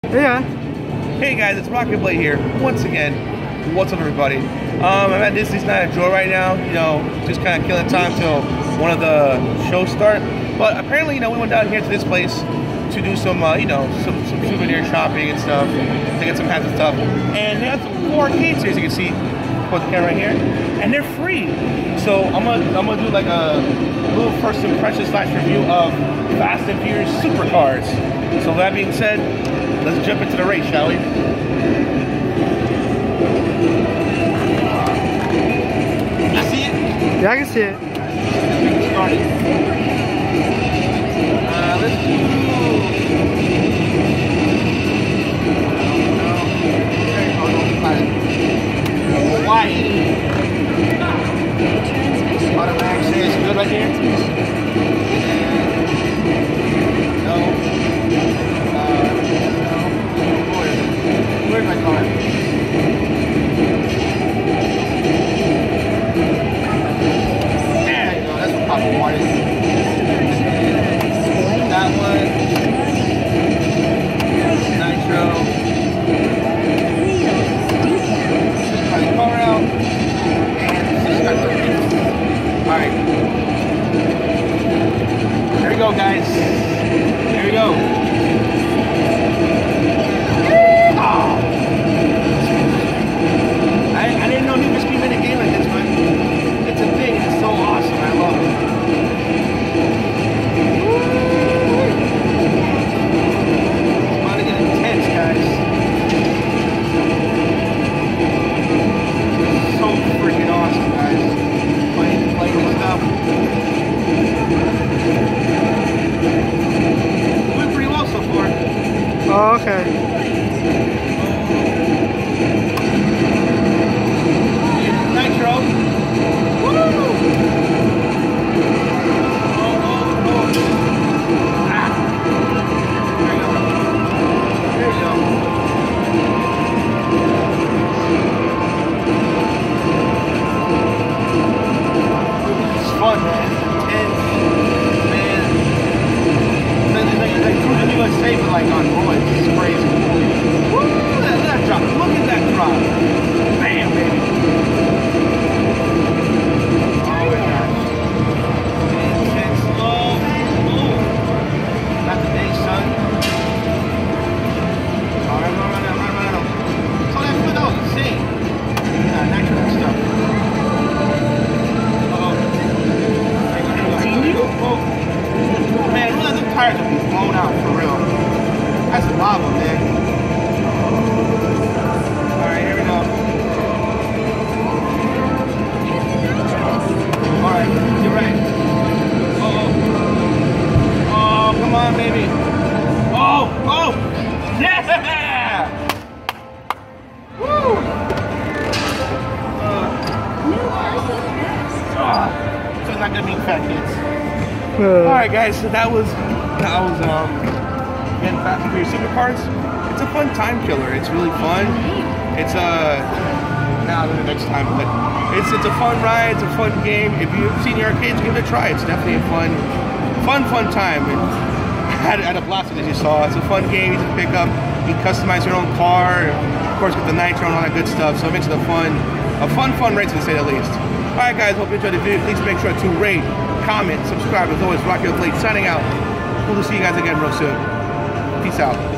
Yeah. Hey guys, it's Rocket Blade here once again. What's up, everybody? I'm at Disney's Night of Joy right now. You know, just kind of killing time till one of the shows start. But apparently, you know, we went down here to this place to do some, you know, some souvenir shopping and stuff, to get some hats and stuff. And they have some 4 arcades here, as you can see. Put the camera right here, and they're free. So I'm gonna do like a little first impression / review of Fast and Furious Supercars. So that being said, let's jump into the race, shall we? You see it? Yeah, I can see it. Let's start it. Let's do. Hawaii. Automatic says good right here. No. Where's my car? There you go. That's what Papa wanted. That one. Nitro. Just cut the car out. And just cut the car. Alright. There we go, guys. There we go. I didn't know Need for Speed made a game like this, but it's a thing. It's so awesome. I love it. It's about to get intense, guys. So freaking awesome, guys. Playing this stuff. Doing pretty well so far. Oh, okay. Nitro. Woo! Ah. There you go. There you go. It's fun, man. It's intense. Man. It's like cruising USA, but like on roids. It's crazy. Woo! Look at that drop. Look at that drop. Bam, baby. Tires will be blown out for real. That's lava, man. Alright, here we go. Alright, you're right. Oh, come on, baby. Oh, yeah! Woo! So it's not gonna be fat kids. Alright, guys, so that was again, Fast and Furious Supercars. It's a fun time killer. It's really fun. It's now the next time, but it's a fun ride. It's a fun game. If you've seen the arcades, give it a try. It's definitely a fun time. And I had a blast with it, as you saw. It's a fun game. Easy to pick up. You can customize your own car. Of course, get the nitro and all that good stuff. So it makes it a fun race, to say the least. All right, guys. Hope you enjoyed the video. Please make sure to rate, comment, subscribe. As always, Rocket Blade signing out. We'll see you guys again real soon. Peace out.